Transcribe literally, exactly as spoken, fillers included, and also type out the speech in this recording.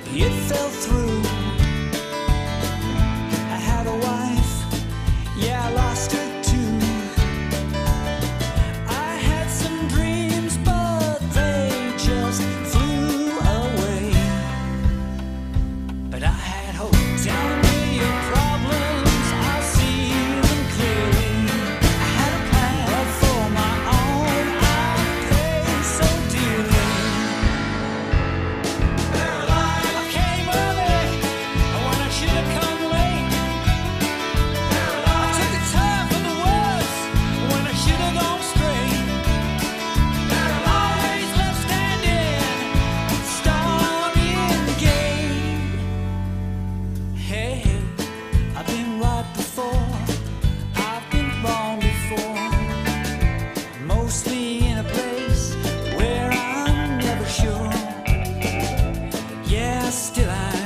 it fell through. I had a wife, yeah, I lost her too. I had some dreams, but they just flew away. But I had hope. Tell me your problems, I'll see them clearly. I had a plan for my own, I paid so dearly. I came early when I should have come late. I took a turn for the worse when I should have gone straight. Always left standing, starting gate. Hey, I've been right before, I've been wrong before. Mostly in a place where I'm never sure. Yeah, still I